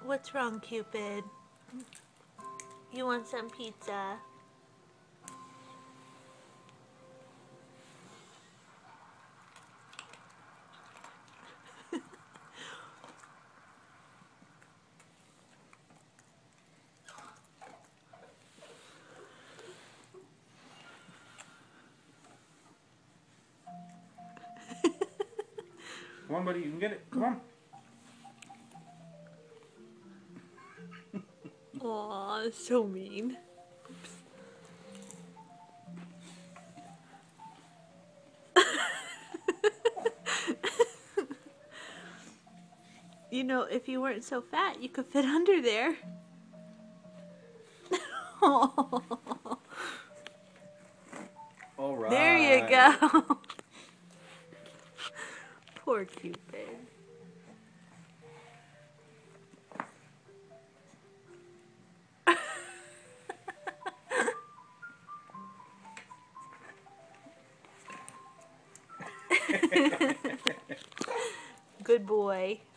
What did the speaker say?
What's wrong, Cupid? You want some pizza? Come on, buddy, you can get it. Come on. Aw, so mean. You know, if you weren't so fat, you could fit under there. All right. There you go. Poor Cupid. Good boy.